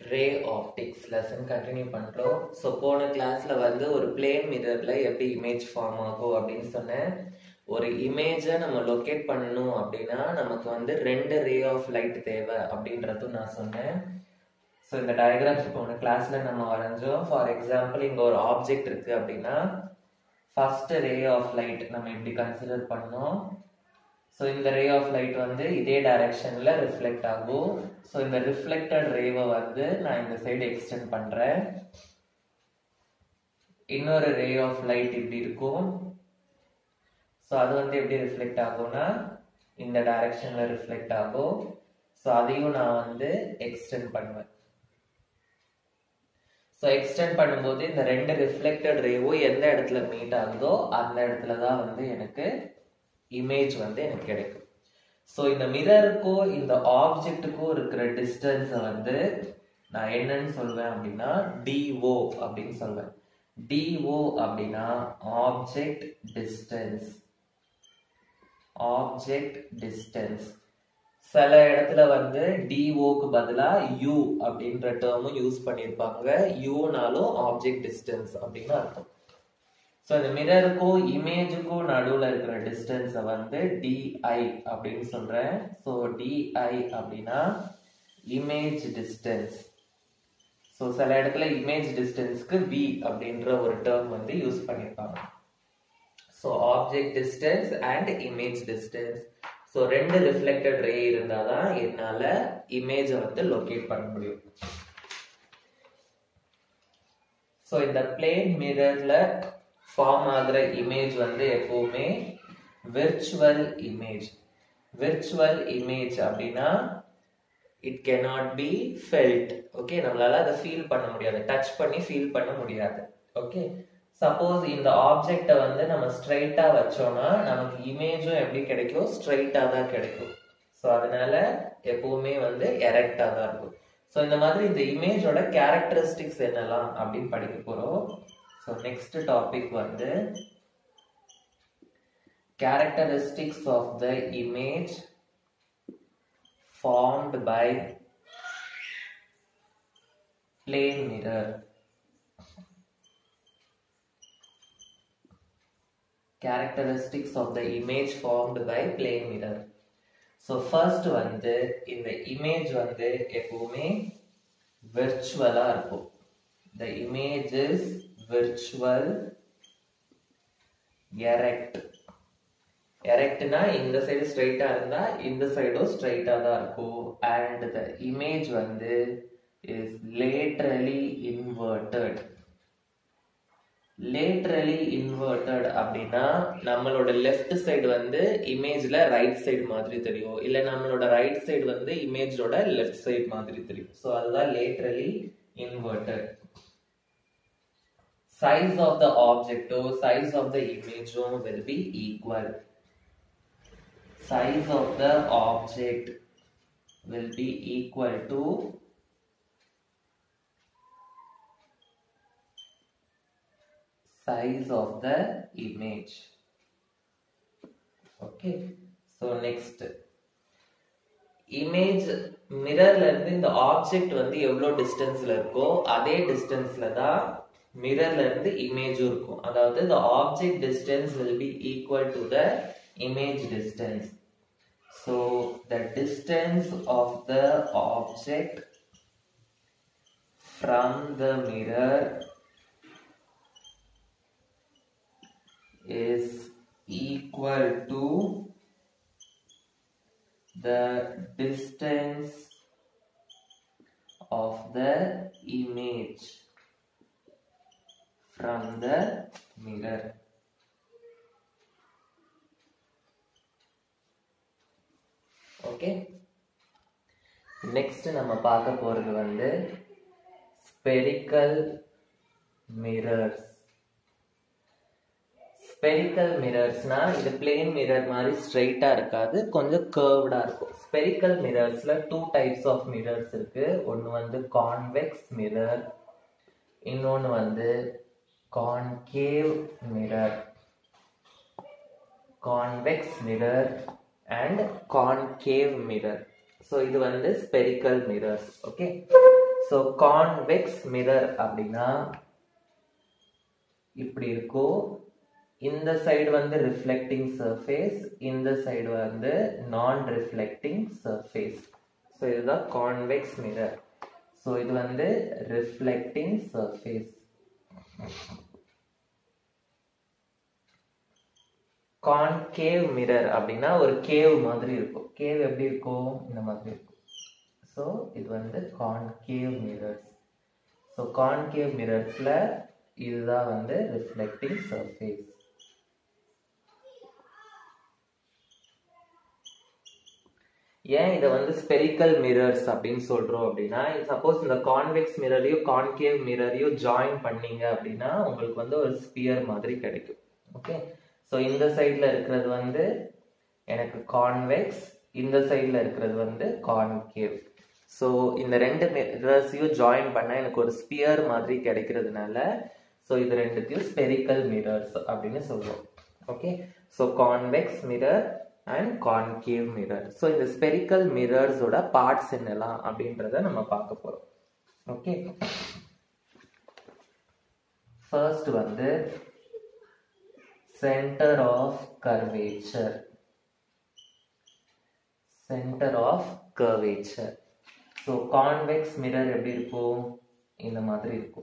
ரே optics lesson continue பண்ணுறோம். So போன கிளாஸில் வந்து ஒரு பிளேன் மிரரில் எப்படி இமேஜ் ஃபார்ம் ஆகும் அப்படின்னு சொன்னேன். ஒரு இமேஜை நம்ம லொக்கேட் பண்ணணும் அப்படின்னா நமக்கு வந்து 2 ரே ஆஃப் லைட் தேவை அப்படின்றதும் நான் சொன்னேன். ஸோ இந்த டயக்ராம் போன கிளாஸில் நம்ம வரைஞ்சோம். ஃபார் எக்ஸாம்பிள் இங்கே ஒரு ஆப்ஜெக்ட் இருக்குது அப்படின்னா ஃபர்ஸ்ட் ரே ஆஃப் லைட் நம்ம இப்படி கன்சிடர் பண்ணோம். ஸோ இந்த ரே ஆஃப் லைட் வந்து இதே டைரக்ஷனில் ரிஃப்ளெக்ட் ஆகும். ஸோ இந்த ரிஃப்ளெக்டட் ரேவை வந்து நான் இந்த சைடு எக்ஸ்டெண்ட் பண்ணுறேன். இன்னொரு ரே ஆஃப் லைட் இப்படி இருக்கும். ஸோ அது வந்து எப்படி ரிஃப்ளெக்ட் ஆகும்னா இந்த டைரக்ஷனில் ரிஃப்ளெக்ட் ஆகும். ஸோ அதையும் நான் வந்து எக்ஸ்டெண்ட் பண்ணுவேன். ஸோ எக்ஸ்டெண்ட் பண்ணும்போது இந்த 2 ரிஃப்ளெக்டட் ரேவும் எந்த இடத்துல மீட் ஆகுதோ அந்த இடத்துல தான் வந்து எனக்கு இமேஜ் வந்து எனக்கு கிடைக்கும். ஸோ இந்த மிரருக்கும் இந்த ஆப்ஜெக்டுக்கும் இருக்கிற டிஸ்டன்ஸை வந்து நான் என்னன்னு சொல்வேன் அப்படின்னா டிஓ அப்படின்னு சொல்வேன். டிஓ அப்படின்னா ஆப்ஜெக்ட் டிஸ்டன்ஸ். Object distance. சில இடத்துல வந்து டிஓக்கு பதிலாக யூ அப்படின்ற டேர்மும் யூஸ் பண்ணியிருப்பாங்க. யூனாலும் ஆப்ஜெக்ட் டிஸ்டன்ஸ் அப்படின்னு அர்த்தம். ஸோ இந்த மிரருக்கும் இமேஜுக்கும் நடுவில் இருக்கிற டிஸ்டன்ஸை வந்து டிஐ அப்படின்னு சொல்கிறேன். ஸோ டிஐ அப்படின்னா இமேஜ் டிஸ்டன்ஸ். ஸோ சில இடத்துல இமேஜ் டிஸ்டன்ஸ்க்கு வி அப்படின்ற ஒரு டேர்ம் வந்து யூஸ் பண்ணியிருப்பாங்க. So object distance and image distance. So 2 reflected ray இருந்தால் தான் என்னால் இமேஜை வந்து லொக்கேட் பண்ண முடியும். ஸோ இந்த பிளேன் மிரர்ல ஃபார்ம் ஆகிற இமேஜ் வந்து எப்பவுமே விர்ச்சுவல் இமேஜ். விர்ச்சுவல் இமேஜ் அப்படின்னா it cannot be felt. Okay, நம்மளால அதை ஃபீல் பண்ண முடியாது, டச் பண்ணி ஃபீல் பண்ண முடியாது. ஓகே, சப்போஸ் இந்த ஆப்ஜெக்டை வந்து நம்ம ஸ்ட்ரைட்டா வச்சோம்னா நமக்கு இமேஜும் எப்படி கிடைக்கும், ஸ்ட்ரைட்டா தான் கிடைக்கும். ஸோ அதனால எப்பவுமே வந்து எரெக்டா தான் இருக்கும். ஸோ இந்த மாதிரி இந்த இமேஜோட கேரக்டரிஸ்டிக்ஸ் என்னெல்லாம் அப்படின்னு படிக்க போறோம். ஸோ நெக்ஸ்ட் டாபிக் வந்து characteristics of the image formed by plane mirror. Characteristics of the image formed by plane mirror. So first வந்து இந்த இமேஜ் வந்து எப்பவுமே விர்ச்சுவலா இருக்கும். The image is virtual, erect. எரெக்ட்னா இந்த சைடு ஸ்ட்ரைட்டா இருந்தா இந்த சைடும் ஸ்ட்ரைட்டா தான் இருக்கும். அண்ட் the image வந்து is laterally inverted. Laterally inverted அப்படின்னா நம்மளோட லெஃப்ட் சைடு வந்து இமேஜ்ல ரைட் சைடு மாதிரி தெரியும், இல்ல நம்மளோட ரைட் சைடு வந்து இமேஜோட லெஃப்ட் சைடு மாதிரி தெரியும். ஸோ அதுதான் laterally inverted. Size of the object or size of the image will be equal. Size of the object will be equal to size of the image. Okay, so next image மிரர்ல இருந்து இந்த object வந்து எவ்வளவு டிஸ்டன்ஸ்ல இருக்கோ அதே டிஸ்டன்ஸ்ல தான் மிரர்ல இருந்து இமேஜும் இருக்கும். அதாவது the object distance will be equal to the image distance. So the distance of the object from the mirror is equal to the distance of the image from the mirror. Okay, next நம்ம பார்க்க போறது வந்து spherical mirrors. Spherical மிரர்ஸ்னா இது plane mirror மாதிரி ஸ்ட்ரைட்டா இருக்காது, கொஞ்சம் கர்வ்டா இருக்கும். ஸ்பெரிக்கல் மிரர்ஸ்ல 2 டைப்ஸ் ஆஃப் மிரர்ஸ் இருக்கு. ஒன்னு வந்து கான்வெக்ஸ் மிரர், இன்னொன்னு வந்து concave mirror. Convex mirror and concave mirror. So இது வந்து spherical mirrors. Okay, so convex mirror அப்படின்னா இப்படி இருக்கும். இந்த சைடு வந்து ரிஃப்ளெக்டிங் சர்ஃபேஸ், இந்த சைடு வந்து நான் ரிஃப்ளெக்டிங் சர்ஃபேஸ். ஸோ இதுதான் கான்வெக்ஸ் மிரர். ஸோ இது வந்து ரிஃப்ளெக்டிங் சர்ஃபேஸ். கான்கேவ் மிரர் அப்படின்னா ஒரு கேவ் மாதிரி இருக்கும். கேவ் எப்படி இருக்கும்? இந்த மாதிரி இருக்கும். ஸோ இது வந்து கான்கேவ் மிரர்ஸ். ஸோ கான்கேவ் மிரர்ஸ்ல இதுதான் வந்து ரிஃப்ளெக்டிங் சர்ஃபேஸ். ஏன் இதை வந்து ஸ்பெரிக்கல் மிரர்ஸ் அப்படின்னு சொல்றோம் அப்படின்னா, சப்போஸ் இந்த கான்வெக்ஸ் மிரரையும் கான்கேவ் மிரரையும் ஜாயின் பண்ணீங்க அப்படின்னா உங்களுக்கு வந்து ஒரு ஸ்பியர் மாதிரி கிடைக்கும். ஓகே, ஸோ இந்த சைட்ல இருக்கிறது வந்து எனக்கு கான்வெக்ஸ், இந்த சைட்ல இருக்கிறது வந்து கான்கேவ். ஸோ இந்த ரெண்டு மிரர்ஸையும் ஜாயின் பண்ண எனக்கு ஒரு ஸ்பியர் மாதிரி கிடைக்கிறதுனால ஸோ இது ரெண்டுத்தையும் ஸ்பெரிக்கல் மிரர்ஸ் அப்படின்னு சொல்லுவோம். Okay, so convex mirror and concave mirror. So இந்த ஸ்பெரிக்கல் மிரர்ஸோட பார்ட்ஸ் என்னலாம் அப்படின்றத நம்ம பார்க்க போறோம். ஓகே, ஃபர்ஸ்ட் வந்து centre of curvature. Centre of curvature. So convex mirror எப்படி இருக்கும்? இந்த மாதிரி இருக்கும்.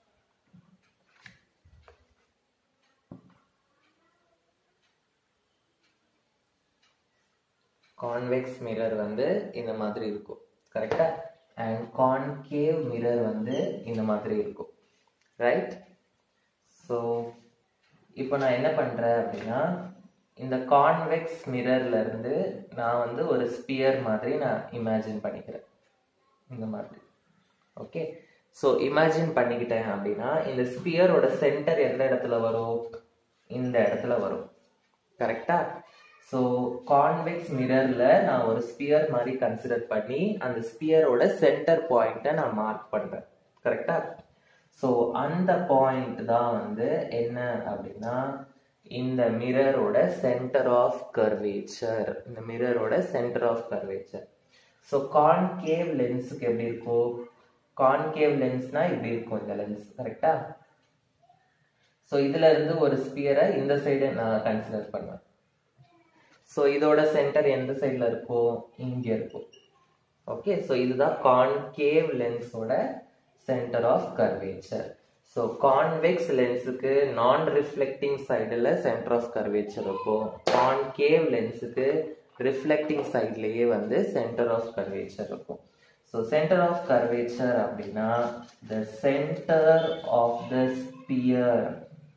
கான்வெக்ஸ் மிரர் வந்து இந்த மாதிரி இருக்கும். கரெக்டா? அண்ட் கான்கேவ் மிரர் வந்து இந்த மாதிரி இருக்கும். ரைட்? ஸோ இப்போ நான் என்ன பண்றேன் அப்படின்னா, இந்த கான்வெக்ஸ் மிரர்ல இருந்து நான் வந்து ஒரு ஸ்பியர் மாதிரி நான் இமேஜின் பண்ணிக்கிறேன். இந்த மாதிரி. ஓகே, ஸோ இமேஜின் பண்ணிக்கிட்டேன் அப்படின்னா இந்த ஸ்பியரோட சென்டர் எந்த இடத்துல வரும்? இந்த இடத்துல வரும். கரெக்டா? ஸோ கான்வெக்ஸ் மிரர்ல நான் ஒரு ஸ்பியர் மாதிரி கன்சிடர் பண்ணி அந்த ஸ்பியரோட சென்டர் பாயிண்ட்டை நான் மார்க் பண்றேன். கரெக்டா? ஸோ அந்த பாயிண்ட் தான் வந்து என்ன அப்படின்னா இந்த மிரரோட சென்டர் ஆஃப் கர்வேச்சர். இந்த மிரரோட centre of curvature. So concave லென்ஸுக்கு எப்படி இருக்கும்? கான்கேவ் லென்ஸ்னா இப்படி இருக்கும் இந்த லென்ஸ். கரெக்டா? ஸோ இதுல இருந்து ஒரு ஸ்பியரை இந்த சைடு நான் கன்சிடர் பண்ணுவேன். ஸோ இதோட சென்டர் எந்த சைட்ல இருக்கும்? இங்க இருக்கும். ஓகே, ஸோ இதுதான் கான்கேவ் லென்ஸோட centre of curvature. So convex லென்ஸுக்கு நான் ரிஃப்ளெக்டிங் சைடில் சென்டர் ஆஃப் கர்வேச்சர் இருக்கும். கான்கேவ் லென்ஸுக்கு ரிஃப்ளெக்டிங் சைட்லேயே வந்து சென்டர் ஆஃப் கர்வேச்சர் இருக்கும். ஸோ சென்டர் ஆஃப் கர்வேச்சர் அப்படின்னா the centre of the sphere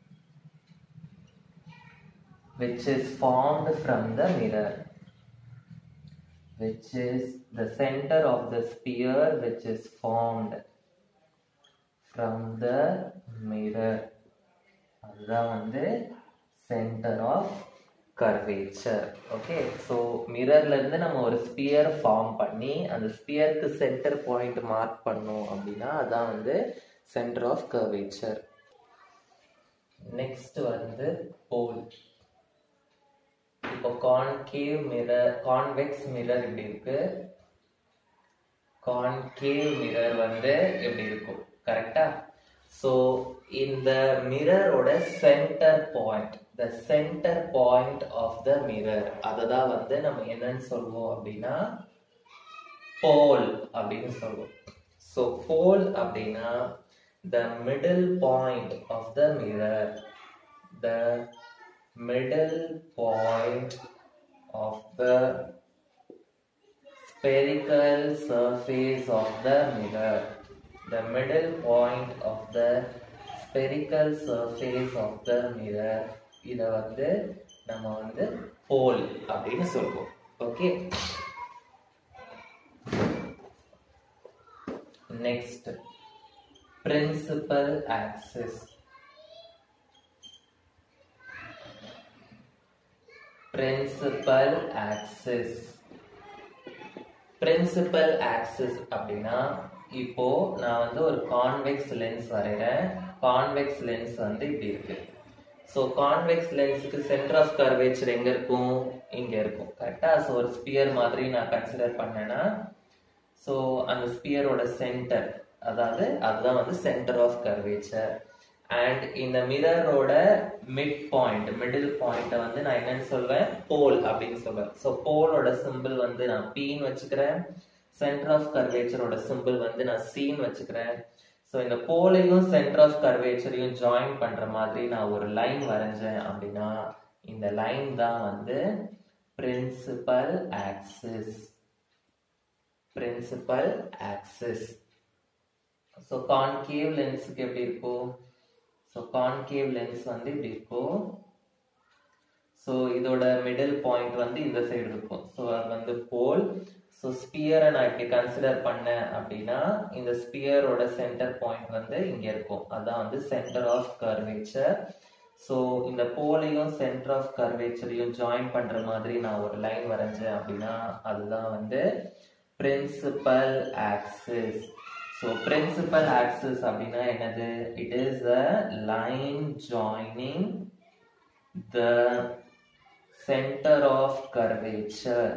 which is formed from the mirror, which is the center of the sphere which is formed from the mirror. அதுதான் வந்து center of curvature. Okay, so மிரர்ல இருந்து நம்ம ஒரு sphere form பண்ணி அந்த ஸ்பியருக்கு centre point mark பண்ணோம் அப்படின்னா அதான் வந்து சென்டர் ஆஃப் கர்வேச்சர். நெக்ஸ்ட் வந்து போல். இப்போ கான்கேவ் மிரர், கான்வெக்ஸ் மிரர் இப்படி இருக்கு. கான்கேவ் மிரர் வந்து எப்படி இருக்கும்? கரெக்டா? ஸோ இந்த மிரரோட centre point, the centre point of the mirror, அதை தான் வந்து நம்ம என்னன்னு சொல்லுவோம் அப்படின்னா போல் அப்படின்னு சொல்லுவோம். ஸோ போல் அப்படின்னா the middle point of the mirror, the middle point of the spherical surface of the mirror, the middle point of the spherical surface of the mirror. இத வந்து நம்ம வந்து pole அப்படின்னு சொல்லுவோம். Okay, next principal axis. Principal axis. Principal axis அப்படின்னா இப்போ நான் வந்து ஒரு கான்வெக்ஸ் லென்ஸ் வரைகிறேன். கான்வெக்ஸ் லென்ஸ் வந்து இப்படி இருக்கு. ஸோ கான்வெக்ஸ் லென்ஸுக்கு சென்டர் ஆஃப் கர்வேச்சர் எங்க இருக்கும்? இங்க இருக்கும். கரெக்டா? ஸோ ஒரு ஸ்பியர் மாதிரி நான் கன்சிடர் பண்ணேன்னா ஸோ அந்த ஸ்பியரோட சென்டர் அதாவது அதுதான் வந்து சென்டர் ஆஃப் கர்வேச்சர். அண்ட் இந்த மிரரோட மிடில் பாயிண்ட் வந்து நான் என்னன்னு சொல்வேன், போல் அப்படின்னு சொல்வேன். ஸோ போலோட சிம்பிள் வந்து நான் பீன்னு வச்சுக்கிறேன், சென்டர் ஆஃப் கர்வேச்சரோட சிம்பிள் வந்து நான் சீன்னு வச்சுக்கிறேன். ஸோ இந்த போலையும் சென்டர் ஆஃப் கர்வேச்சரையும் ஜாயின் பண்ற மாதிரி நான் ஒரு லைன் வரைஞ்சேன் அப்படின்னா இந்த லைன் தான் வந்து principal axis. Principal axis. So concave லென்ஸுக்கு எப்படி இருக்கும்? ஸோ கான்கேவ் லென்ஸ் வந்து இப்படி இருக்கும். ஸோ இதோட மிடில் பாயிண்ட் வந்து இந்த சைடு இருக்கும். ஸோ அது வந்து போல். ஸோ ஸ்பியரை நான் இப்படி கன்சிடர் பண்ணேன் அப்படின்னா இந்த ஸ்பியரோட சென்டர் பாயிண்ட் வந்து இங்க இருக்கும். அதான் வந்து சென்டர் ஆஃப் கர்வேச்சர். ஸோ இந்த போலையும் சென்டர் ஆஃப் கர்வேச்சரையும் ஜாயின் பண்ற மாதிரி நான் ஒரு லைன் வரைஞ்சேன் அப்படின்னா அதுதான் வந்து principal axis. So principal axis அப்படினா என்னது? It is a line joining the center of curvature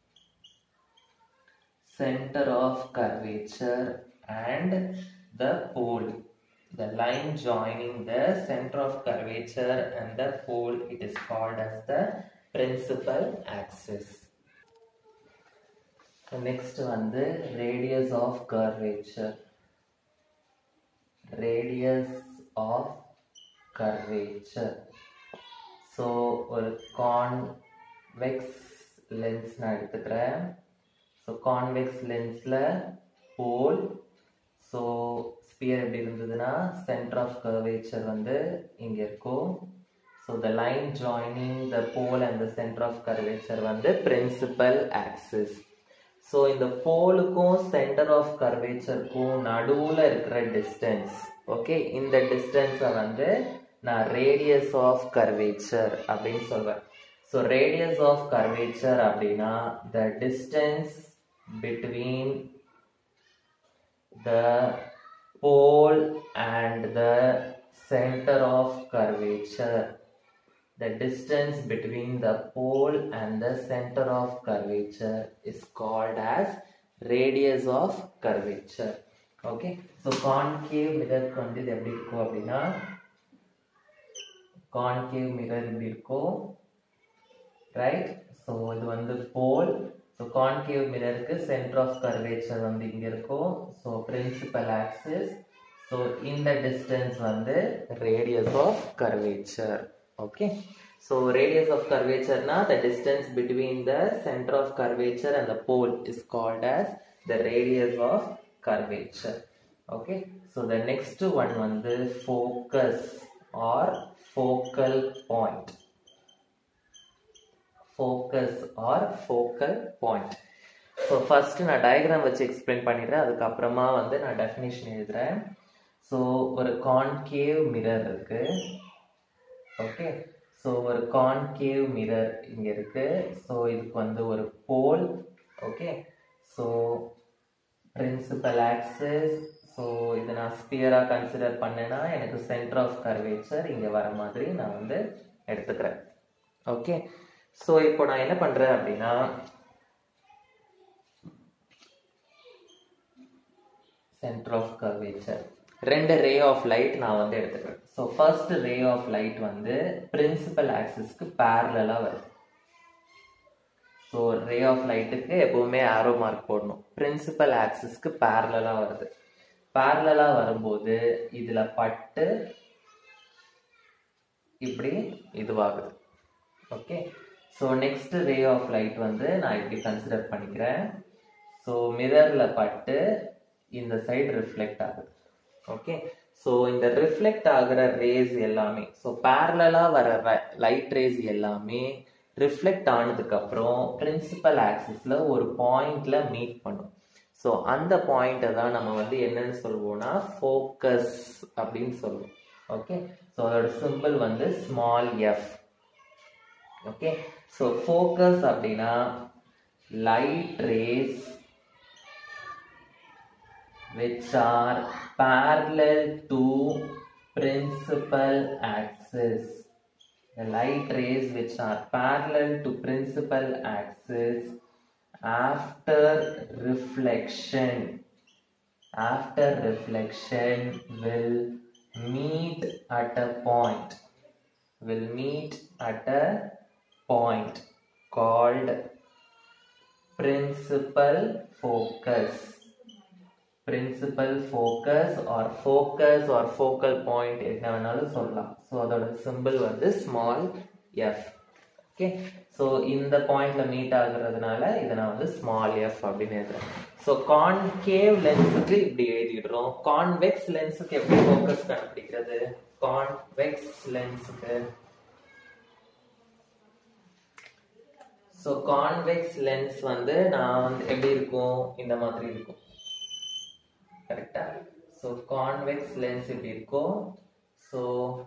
and the pole. The line joining the center of curvature and the pole, it is called as the principal axis. Next வந்து radius of curvature. Radius of curvature. So ஒரு convex lens நான் எடுத்துக்கிறேன். So convex lensல pole. So sphere எப்படி இருந்ததுன்னா center of curvature வந்து இங்க இருக்கும். So the line joining the pole and the center of curvature வந்து principal axis. ஸோ இந்த போலுக்கும் சென்டர் ஆஃப் கர்வேச்சருக்கும் நடுவில் இருக்கிற டிஸ்டன்ஸ், ஓகே, இந்த டிஸ்டன்ஸை வந்து நான் ரேடியஸ் ஆஃப் கர்வேச்சர் அப்படின்னு சொல்வேன். ஸோ ரேடியஸ் ஆஃப் கர்வேச்சர் அப்படின்னா the distance between the pole and the centre of curvature. The distance between the pole and the center of curvature is called as radius of curvature. Okay, so concave mirror வந்து இது எப்படி இருக்கும் அப்படின்னா concave mirror இப்படி இருக்கும், right? So இது வந்து pole. So concave mirrorக்கு center of curvature வந்து இங்க இருக்கும். So principal axis. So இந்த distance வந்து radius of curvature. Okay, so radius of curvature na the distance between the center of curvature and the pole is called as the radius of curvature. Okay, so the next one வந்து focus or focal point. Focus or focal point. So first நான் diagram வச்சு explain பண்ணிடுறேன், அதுக்கு அப்புறமா வந்து நான் definition எழுதுறேன். So ஒரு concave mirror இருக்கு. ஓகே, ஸோ ஒரு கான்கேவ் மிரர் இங்கே இருக்கு. ஸோ இதுக்கு வந்து ஒரு pole. Okay, so principal axis. So இதை நான் ஸ்பியராக கன்சிடர் பண்ணேன்னா எனக்கு சென்டர் ஆஃப் கர்வேச்சர் இங்கே வர மாதிரி நான் வந்து எடுத்துக்கிறேன். ஓகே, ஸோ இப்போ நான் என்ன பண்ணுறேன் அப்படின்னா சென்டர் ஆஃப் கர்வேச்சர் ரெண்டு ரே ஆஃப் லைட் நான் வந்து எடுத்துக்கிறேன். So first ray of light வந்து பிரின்சிபல் ஆக்சிஸ்க்கு பேரலா வருது. ஸோ ரே ஆஃப் லைட்டுக்கு எப்பவுமே ஆரோ மார்க் போடணும். பிரின்சிபல் ஆக்சிஸ்க்கு பேரலா வருது. பேரலா வரும்போது இதுல பட்டு இப்படி இதுவாகுது. Okay, so next ray of light வந்து நான் இப்படி கன்சிடர் பண்ணிக்கிறேன். ஸோ மிரர்ல பட்டு இந்த சைடு ரிஃப்ளெக்ட் ஆகுது. ஓகே, ஸோ இந்த ரிஃப்ளெக்ட் ஆகிற ரேஸ் எல்லாமே, ஸோ பேரலா வர லைட் ரேஸ் எல்லாமே ரிஃப்ளெக்ட் ஆனதுக்கு அப்புறம் பிரின்சிபல் ஆக்சிஸ்ல ஒரு பாயிண்ட்ல மீட் பண்ணும். ஸோ அந்த பாயிண்ட்டை தான் நம்ம வந்து என்னன்னு சொல்லுவோம்னா ஃபோக்கஸ் அப்படின்னு சொல்லுவோம். ஓகே, ஸோ அதோட சிம்பிள் வந்து small F. Okay, so focus அப்படின்னா light rays which are parallel to principal axis. The light rays which are parallel to principal axis after reflection. after reflection will meet at a point. Will meet at a point called principal focus. Principal focus or focal point என்ன வேணாலும் சொல்லலாம். So அதோட symbol வந்து small F. Okay, so இந்த பாயிண்ட்ல meet ஆகுறதுனால இதை நான் வந்து ஸ்மால் எஃப் அப்படின்னு எழுதுறேன். ஸோ கான்கேவ் லென்ஸுக்கு இப்படி எழுதிடுறோம். கான்வெக்ஸ் லென்ஸுக்கு எப்படி ஃபோக்கஸ் கண்டுபிடிக்கிறது? கான்வெக்ஸ் லென்ஸுக்கு ஸோ கான்வெக்ஸ் லென்ஸ் வந்து நான் வந்து எப்படி இருக்கும், இந்த மாதிரி இருக்கும். கரெக்டா? ஸோ கான்வெக்ஸ் லென்ஸ் இப்படி இருக்கும். ஸோ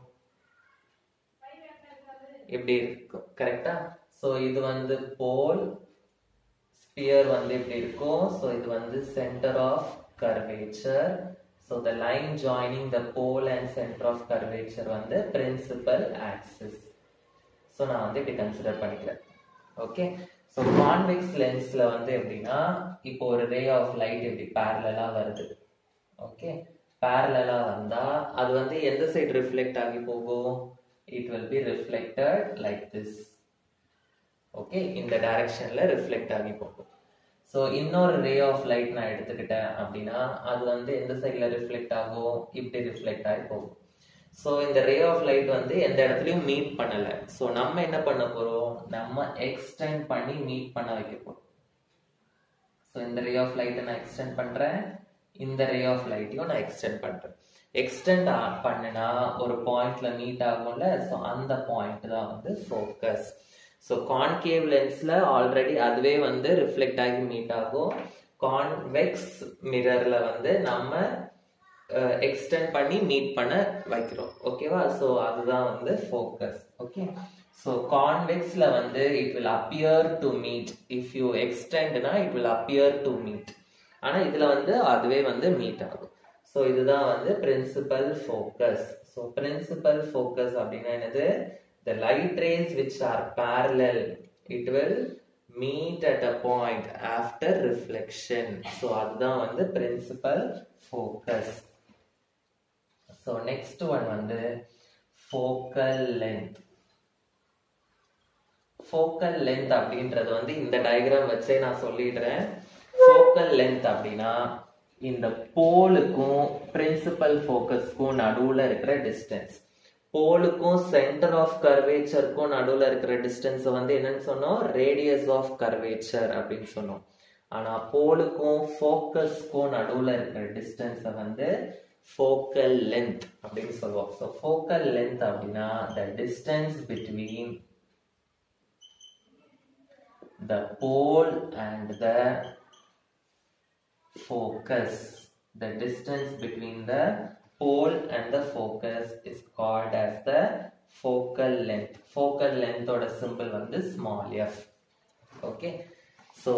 இப்படி இருக்கும். கரெக்டா? ஸோ இது வந்து போல், ஸ்பியர் வந்து இப்படி இருக்கும். ஸோ இது வந்து centre of curvature. So the line joining the pole and centre of curvature வந்து பிரின்சிபல் ஆக்சிஸ். ஸோ நான் வந்து இப்படி கன்சிடர் பண்ணிக்கிறேன். ஓகே, ஸோ கான்வெக்ஸ் லென்ஸ்ல வந்து எப்படின்னா, இப்போ ஒரு ரே ஆஃப் லைட் இப்படி பேரலா வருது. ஓகே, பேரலா வந்தா அது வந்து எந்த சைடு ரிஃப்ளெக்ட் ஆகி போகும்? It will be reflected like this. Okay, இந்த டைரக்ஷன்ல ரிஃப்ளெக்ட் ஆகி போகும். ஸோ இன்னொரு ரே ஆஃப் லைட் நான் எடுத்துக்கிட்டேன் அப்படின்னா அது வந்து எந்த சைட்ல ரிஃப்ளெக்ட் ஆகும்? இப்படி ரிஃப்ளெக்ட் ஆகி போகும். ஸோ இந்த ரே ஆஃப் லைட் வந்து எந்த இடத்துலையும் மீட் பண்ணல. ஸோ நம்ம என்ன பண்ண போறோம்? நம்ம எக்ஸ்டெண்ட் பண்ணி மீட் பண்ண வைக்க போறோம். ஸோ இந்த ரே ஆஃப் லைட்டை நான் எக்ஸ்டெண்ட் பண்றேன், இந்த ரே ஆஃப் லைட்டையும் நான் எக்ஸ்டெண்ட் பண்றேன். எக்ஸ்டெண்ட் பண்ணினா ஒரு பாயிண்ட்ல மீட் ஆகும்ல, ஸோ அந்த பாயிண்ட் தான் வந்து ஃபோக்கஸ். ஸோ கான்கேவ் லென்ஸ்ல ஆல்ரெடி அதுவே வந்து ரிஃப்ளெக்ட் ஆகி மீட் ஆகும். கான்வெக்ஸ் மிரர்ல வந்து நம்ம எக்ஸ்டெண்ட் பண்ணி மீட் பண்ண வைக்கிறோம். ஓகேவா? ஸோ அதுதான் வந்து ஃபோக்கஸ். ஓகே, ஸோ கான்வெக்ஸ்ல வந்து it will appear to meet. If you எக்ஸ்டெண்ட்னா it will appear to meet. ஆனா இதுல வந்து அதுவே வந்து மீட் ஆகும். ஸோ இதுதான் வந்து principal focus. So principal focus அப்படின்னா என்னது? The light rays which are parallel, it will meet at a point after reflection. So அதுதான் வந்து principal focus. So next one வந்து ஃபோக்கல் லென்த். ஃபோக்கல் லென்த் அப்படின்றது வந்து இந்த டயக்ராம் வச்சே நான் சொல்லிடுறேன். ஃபோக்கல் லென்த் அப்படின்னா இந்த போலுக்கும் பிரின்சிபல் ஃபோக்கஸ்க்கும் நடுவுல இருக்கிற டிஸ்டன்ஸ். போலுக்கும் சென்டர் ஆஃப் கர்வேச்சருக்கும் நடுவுல இருக்கிற டிஸ்டன்ஸ் வந்து என்னன்னு சொன்னோம்? ரேடியஸ் ஆஃப் கர்வேச்சர் அப்படின்னு சொன்னோம். ஆனா போலுக்கும் ஃபோக்கஸ்க்கும் நடுவுல இருக்கிற டிஸ்டன்ஸ் வந்து ஃபோக்கல் லென்த் அப்படின்னு சொல்லுவோம். ஸோ ஃபோக்கல் லென்த் அப்படின்னா the distance between the pole and the focus. The distance between the pole and the focus is called as the focal length. Focal length oda symbol வந்து small f. Okay, so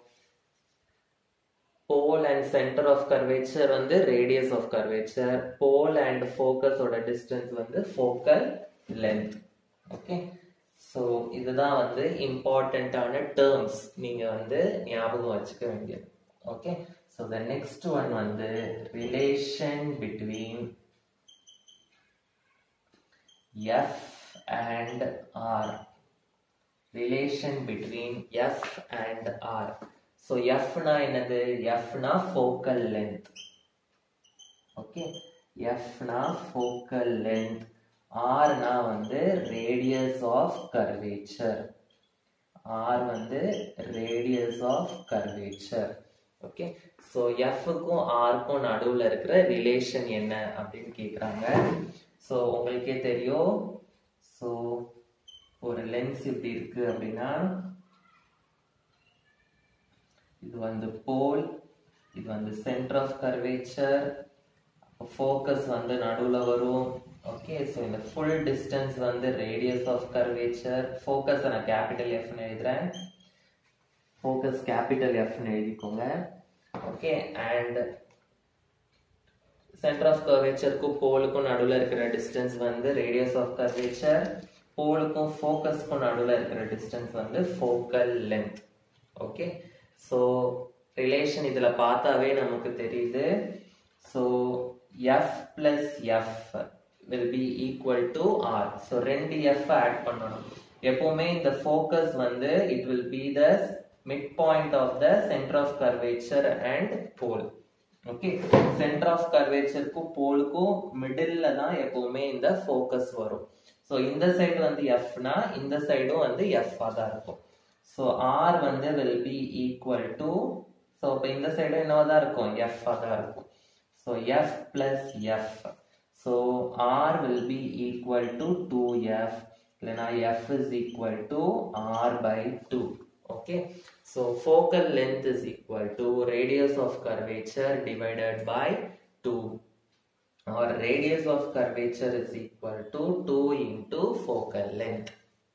pole and center of curvature வந்து radius of curvature. Pole and focus oda distance வந்து focal length. Okay, so இதுதான் வந்து important ஆன terms நீங்க வந்து ஞாபகம் வச்சுக்க வேண்டியது. Okay, so the next one வந்து relation between F and R. Relation between F and R. So F na என்னது? F na focal length. Okay, F na focal length. R na வந்து radius of curvature. R வந்து radius of curvature. Okay, so எஃப்க்கும் ஆர்க்கும் நடுவில் இருக்கிற relation என்ன அப்படின்னு கேட்குறாங்க. ஸோ உங்களுக்கே தெரியும். ஸோ ஒரு லென்ஸ் இப்படி இருக்கு அப்படின்னா இது வந்து போல், இது வந்து சென்டர் ஆஃப் கர்வேச்சர், ஃபோக்கஸ் வந்து நடுவில் வரும். ஓகே, ஸோ இந்த ஃபுல் டிஸ்டன்ஸ் வந்து ரேடியஸ் ஆஃப் கர்வேச்சர். ஃபோக்கஸை நான் கேபிட்டல் எஃப்னு எழுதுறேன். ஃபோக்கஸ் கேபிட்டல் எஃப்னு எழுதிக்கோங்க. ஓகே, அண்ட் சென்டர் ஆஃப் கர்வேச்சருக்கும் போலுக்கும் நடுவில் இருக்கிற டிஸ்டன்ஸ் வந்து ரேடியஸ் ஆஃப் கர்வேச்சர். போலுக்கும் ஃபோக்கஸ்க்கும் நடுவில் இருக்கிற டிஸ்டன்ஸ் வந்து focal length. Okay, so relation இதுல பார்த்தாவே நமக்கு தெரியுது. So F plus F will be equal to r. So ரெண்டு எஃப் ஆட் பண்ணணும். எப்பவுமே இந்த ஃபோக்கஸ் வந்து it will be the midpoint of the center of curvature and pole. Okay, centre of கர்வேச்சருக்கும் போலுக்கும் மிடில்ல தான் எப்பவுமே இந்த ஃபோக்கஸ் வரும். ஸோ இந்த சைடு வந்து எஃப்னா இந்த சைடும் வந்து எஃப் தான் இருக்கும். ஸோ ஆர் வந்து will be equal to, so இப்போ இந்த சைடு என்னவா தான் இருக்கும், எஃப் தான் இருக்கும். So F plus F. So R will be equal to 2f, இல்லைனா f is equal to r by 2. Okay, so focal length is equal to radius of curvature divided by 2, or radius of curvature is equal to 2 into focal length.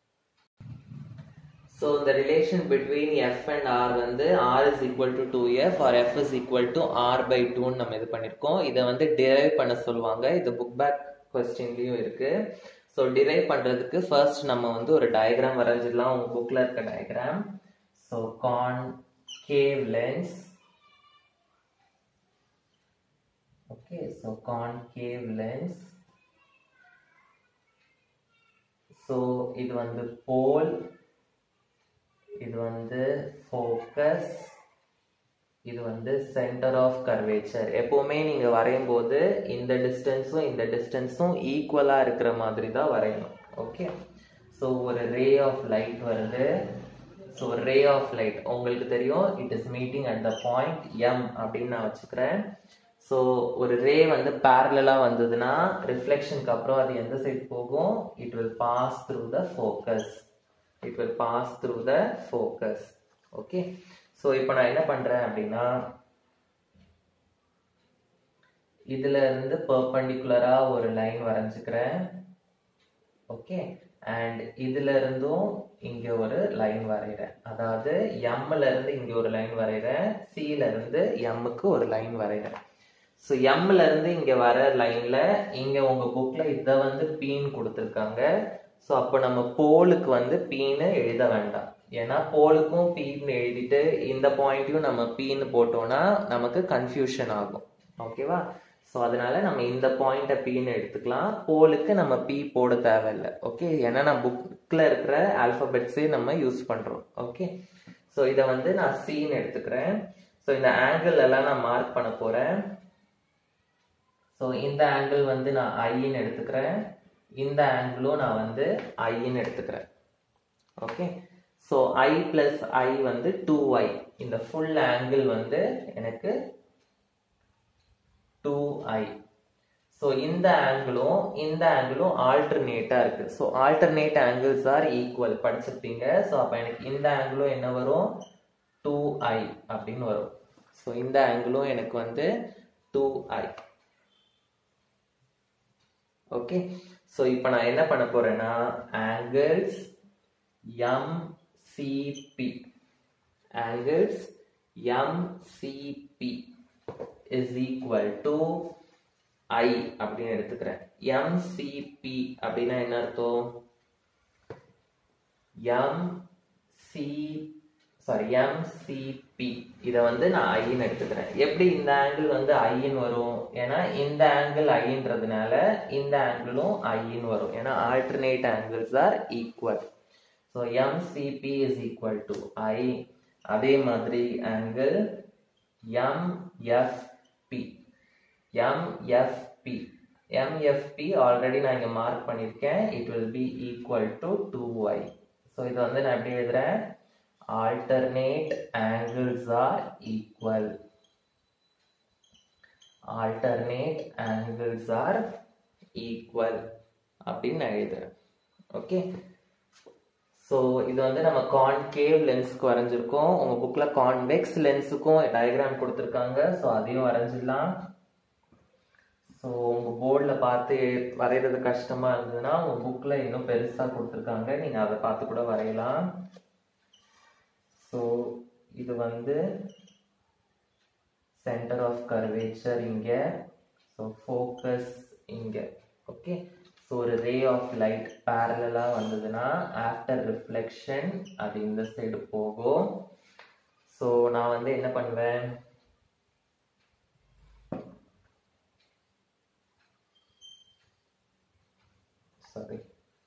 So the relation between f and r வந்து r is equal to 2f or f is equal to r by 2 நம்ம இது பண்ணிருக்கோம். இதை வந்து derive பண்ண சொல்லுவாங்க. இது book back questionலயும் இருக்கு. ஸோ derive பண்றதுக்கு first நம்ம வந்து ஒரு டயக்ராம் வரைஞ்சிடலாம். உங்க புக்ல இருக்க diagram. So concave lens. Okay, so concave lens. So இது வந்து pole, இது வந்து focus, இது வந்து center of curvature. எப்பவுமே நீங்க வரையும் போது இந்த டிஸ்டன்ஸும் இந்த டிஸ்டன்ஸும் ஈக்குவலா இருக்கிற மாதிரி தான் வரையணும். ஓகே, ஸோ ஒரு ரே ஆஃப் லைட் வருது. ஸோ ரே ஆஃப் லைட் உங்களுக்கு தெரியும், it is meeting at the point M அப்படின்னு நான் வச்சுக்கிறேன். ஸோ ஒரு ரே வந்து பேரலா வந்ததுன்னா ரிஃப்ளெக்ஷனுக்கு அப்புறம் அது எந்த சைடு போகும், it will pass through the focus. It will pass through the focus. Okay, so இப்போ நான் என்ன பண்றேன் அப்படின்னா, இதுல இருந்து பெர்பெண்டிகுலரா ஒரு லைன் வரைஞ்சுக்கிறேன். ஓகே, அண்ட் இதுல இருந்தும் இங்க ஒரு லைன் வரைகிறேன். அதாவது எம்ல இருந்து இங்க ஒரு லைன் வரைகிறேன், சில இருந்து எம்முக்கு ஒரு லைன் வரைகிறேன். ஸோ எம்ல இருந்து இங்க வர லைன்ல இங்க உங்க புக்ல இதை வந்து பீன்னு கொடுத்துருக்காங்க. ஸோ அப்போ நம்ம போலுக்கு வந்து பீன்னு எழுத வேண்டாம். ஏன்னா போலுக்கும் பீன்னு எழுதிட்டு இந்த பாயிண்ட்டையும் நம்ம பீன்னு போட்டோம்னா நமக்கு கன்ஃபியூஷன் ஆகும். ஓகேவா? ஸோ அதனால நம்ம இந்த பாயிண்ட்டை பீன்னு எடுத்துக்கலாம். போலுக்கு நம்ம பி போட தேவையில்லை. ஓகே, ஏன்னா நான் புக்ல இருக்கிற ஆல்பபெட்ஸே நம்ம யூஸ் பண்றோம். ஓகே, ஸோ இதை வந்து நான் சின்னு எடுத்துக்கிறேன். ஸோ இந்த ஆங்கிள் எல்லாம் நான் மார்க் பண்ண போறேன். ஸோ இந்த ஆங்கிள் வந்து நான் ஐன்னு எடுத்துக்கிறேன், இந்த ஆங்கிளும் நான் வந்து ஐன்னு எடுத்துக்கிறேன். Okay, so i plus i வந்து 2i. இந்த ஃபுல் ஆங்கிள் வந்து எனக்கு 2i. ஸோ இந்த ஆங்கிளும் ஆல்டர்னேட்டா இருக்கு. So alternate angles are equal படிச்சிருப்பீங்க. ஸோ அப்போ எனக்கு இந்த ஆங்கிளும் என்ன வரும், 2i அப்படின்னு வரும். ஸோ இந்த ஆங்கிளும் எனக்கு வந்து 2i. ஓகே, ஸோ இப்போ நான் என்ன பண்ண போறேன்னா, angles MCP, angles MCP is equal to I அப்படின்னு எடுத்துக்கிறேன். MCP அப்படின்னா என்ன அர்த்தம், MCP இதை வந்து நான் ஐன்னு எடுத்துக்கிறேன். எப்படி இந்த ஆங்கிள் வந்து ஐன்னு வரும், ஏன்னா இந்த ஆங்கிள் ஐன்றதுனால இந்த ஆங்கிளும் ஐன்னு வரும். ஏன்னா alternate angles are equal. So MCP is equal to I. அதே மாதிரி ஆங்கிள் MFP ஆல்ரெடி நான் இங்க மார்க் பண்ணிருக்கேன். It will be equal to 2i. So இது வந்து நான் எப்படி எழுதுறேன், alternate angles are equal. Alternate angles are equal அப்படின்னு நான் எழுதுறேன். ஓகே, ஸோ இது வந்து நம்ம கான்கேவ் லென்ஸ்க்கு வரைஞ்சிருக்கோம். உங்க புக்ல கான்வெக்ஸ் லென்ஸுக்கும் டயக்ராம் கொடுத்துருக்காங்க. ஸோ அதையும் வரைஞ்சிடலாம். ஸோ உங்க போர்டில் பார்த்து வரைகிறது கஷ்டமா இருந்ததுன்னா உங்க புக்ல இன்னும் பெருசா கொடுத்துருக்காங்க, நீங்க அதை பார்த்து கூட வரையலாம். ஸோ இது வந்து சென்டர் ஆஃப் கர்வேச்சர் இங்க, ஸோ ஃபோக்கஸ் இங்க. ஓகே, ஸோ ஒரு ரே ஆஃப் லைட் பேரலா வந்ததுன்னா ஆஃப்டர் ரிஃப்ளெக்ஷன் அது இந்த சைடு போகும். ஸோ நான் வந்து என்ன பண்ணுவேன், சாரி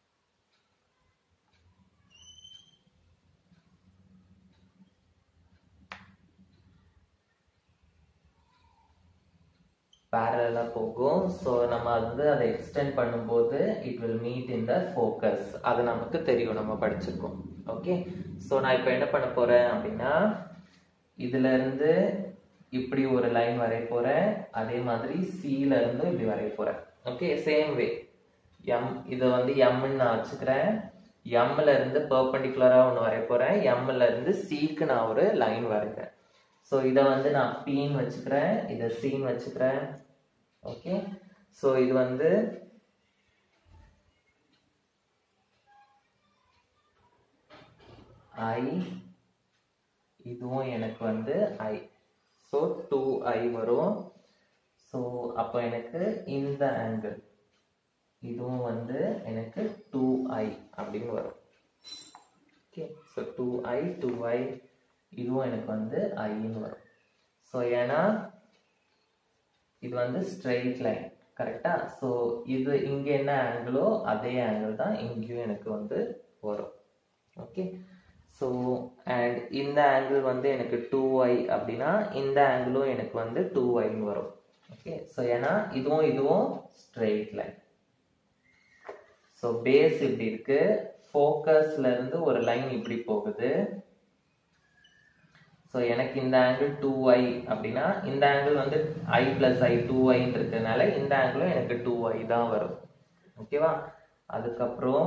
parallel போகும். ஸோ நம்ம வந்து அதை எக்ஸ்டெண்ட் பண்ணும்போது it will meet in the focus. அது நமக்கு தெரியும், நம்ம படிச்சிருக்கோம். ஓகே, ஸோ நான் இப்போ என்ன பண்ண போறேன் அப்படின்னா, இதுல இருந்து இப்படி ஒரு லைன் வரைய போறேன், அதே மாதிரி சில இருந்து இப்படி வரைய போறேன். ஓகே, சேம் வே எம், இதை வந்து எம்ன்னு நான் வச்சுக்கிறேன். எம்ல இருந்து பெர்பெண்டிகுலரா ஒன்று வரைய போறேன், எம்ல இருந்து சிக்கு நான் ஒரு லைன் வரைகிறேன். ஸோ இதை வந்து நான் பின்னு வச்சுக்கிறேன், இதை சின்னு வச்சுக்கிறேன். ஓகே, ஸோ இது வந்து ஐ, இதுவும் எனக்கு வந்து ஐ. ஸோ 2i வரும். ஸோ அப்போ எனக்கு இந்த ஆங்கிள் இதுவும் வந்து எனக்கு 2i அப்படின்னு வரும். ஓகே, ஸோ 2i 2i இதுவும் எனக்கு வந்து ஐன்னு வரும். ஸோ ஏன்னா இது வந்து ஸ்ட்ரெயிட் லைன், கரெக்டா? ஸோ இது இங்க என்ன ஆங்கிளோ அதே ஆங்கிள் தான் இங்கேயும் எனக்கு வந்து வரும். ஓகே, ஸோ அண்ட் இந்த ஆங்கிள் வந்து எனக்கு 2i அப்படின்னா இந்த ஆங்கிளும் எனக்கு வந்து 2iன்னு வரும். ஓகே, ஸோ ஏன்னா இதுவும் இதுவும் ஸ்ட்ரெயிட் லைன். ஸோ பேஸ் இப்படி இருக்கு, ஃபோக்கஸ்ல இருந்து ஒரு லைன் இப்படி போகுது. ஸோ எனக்கு இந்த ஆங்கிள் 2i அப்படின்னா இந்த ஆங்கிள் வந்து i பிளஸ் i 2iன்னு இருக்கிறதுனால இந்த ஆங்கிளும் எனக்கு 2i தான் வரும். ஓகேவா? அதுக்கப்புறம்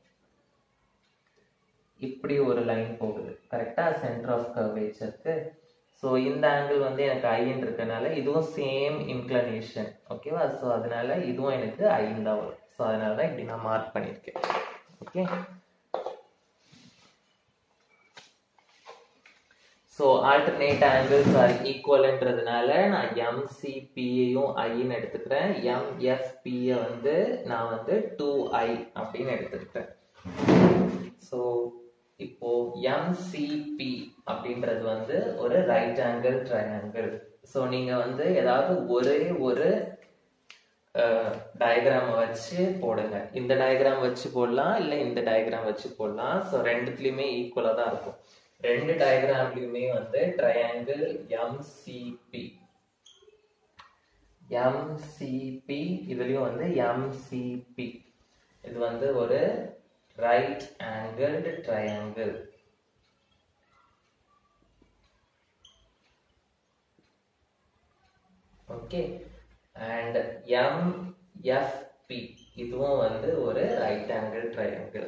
இப்படி ஒரு லைன் போகுது, கரெக்டா? சென்டர் ஆஃப் கர்வேச்சருக்கு. ஸோ இந்த ஆங்கிள் வந்து எனக்கு ஐன்னு இருக்கனால இதுவும் சேம் இன்க்ளனேஷன். ஓகேவா? ஸோ அதனால இதுவும் எனக்கு ஐன்னு தான் வரும். ஸோ அதனால தான் இப்படி நான் மார்க் பண்ணியிருக்கேன். Okay, so alternate angles are ஈக்குவல்ன்றதுனால நான் எம்சிபியையும் ஐன்னு எடுத்துக்கிறேன், எம்எஃப்பியை வந்து நான் வந்து 2i அப்படின்னு எடுத்துக்கிட்டேன். ஸோ இப்போ எம்சிபி அப்படின்றது வந்து ஒரு ரைட் ஆங்கிள் ட்ரையாங்கிள். ஸோ நீங்க வந்து ஏதாவது ஒரே ஒரு டயக்ராம் வச்சு போடுங்க. இந்த டயக்ராம் வச்சு போடலாம், இல்லை இந்த டயக்ராம் வச்சு போடலாம். ஸோ ரெண்டுத்துலையுமே ஈக்குவலாக தான் இருக்கும். ரெண்டு டயக்ராம்லயுமே வந்து ட்ரையாங்கிள் எம்சிபி, இதுலயும் வந்து எம்சிபி, இது வந்து ஒரு right angled triangle. Okay, and MFP இதுவும் வந்து ஒரு ரைட் ஆங்கிள் ட்ரையாங்கிள்.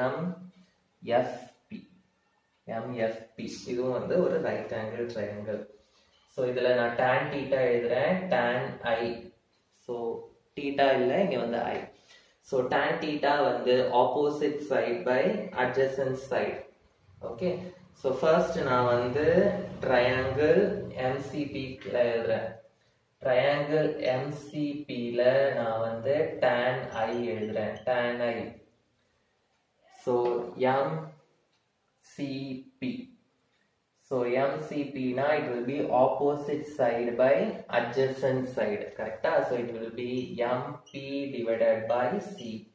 எம்எஃப்பி இதுவும் வந்து ஒரு ரைட் ஆங்கிள் ட்ரையாங்கிள். ஸோ இதுல நான் tan தீட்டா எழுதுறேன், tan i. ஸோ தீட்டா இல்லை, இங்க வந்து i. ஸோ tan தீட்டா வந்து opposite side by adjacent side. Okay, so first நான் வந்து ட்ரையாங்கிள் எம்சிபில எழுதுறேன். ட்ரையாங்கிள் எம்சிபில நான் வந்து tan i எழுதுறேன், tan i. So MCP. So MCP na it will be opposite side by adjacent side, correct? So it will be MP divided by CP.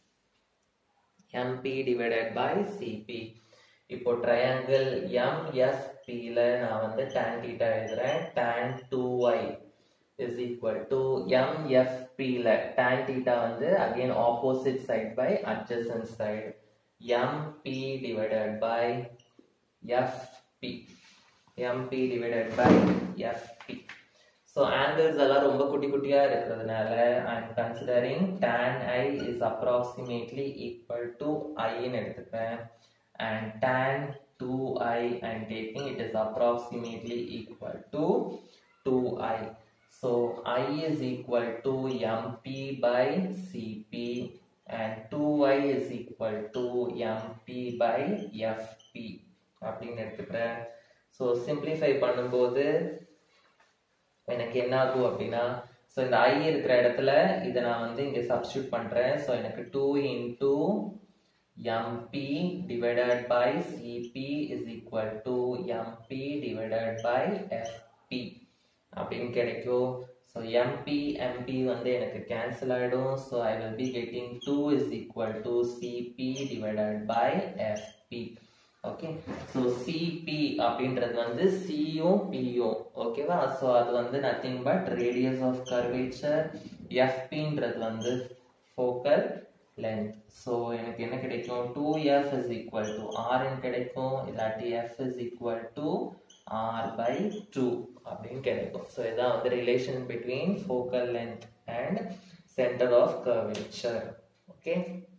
MP divided by CP. இப்போ triangle MFP ல நான் வந்து tan theta எழுதுறேன், tan 2i is equal to MFP ல tan theta வந்து again opposite side by adjacent side, MP divided by FP. MP divided by FP. So angles எல்லாம் ரொம்ப குட்டி குட்டியா இருக்கிறதுனால I am considering tan I is approximately equal to I ன்னு எடுத்துக்கிறேன், and tan 2I I am taking it is approximately equal to 2I. So I is equal to MP by CP and 2I is equal to MP by FP அப்படின்னு எடுத்துக்கிறேன். So simplify பண்ணும்போது எனக்கு என்ன ஆகும் அப்படின்னா, so இந்த I இருக்கிற இடத்துல இதை நான் வந்து இங்கே சப்ஸ்டியூட் பண்ணுறேன். ஸோ எனக்கு 2 into MP divided by CP is equal to MP divided by FP அப்படின்னு கிடைக்கும். So MP வந்து எனக்கு cancel ஆயிடும். So I will be getting 2 is equal to CP divided by FP. Okay, so CP அப்படின்றது வந்து Cயும் Pயும் ஓகேவா. So அது வந்து nothing but radius of curvature. FPன்றது வந்து focal length. ஸோ எனக்கு என்ன கிடைக்கும், 2F is equal to R கிடைக்கும், இல்லாட்டி F is equal to R by 2 அப்படின்னு கிடைக்கும். ஸோ இதான் வந்து relation between focal length and center of curvature. Okay.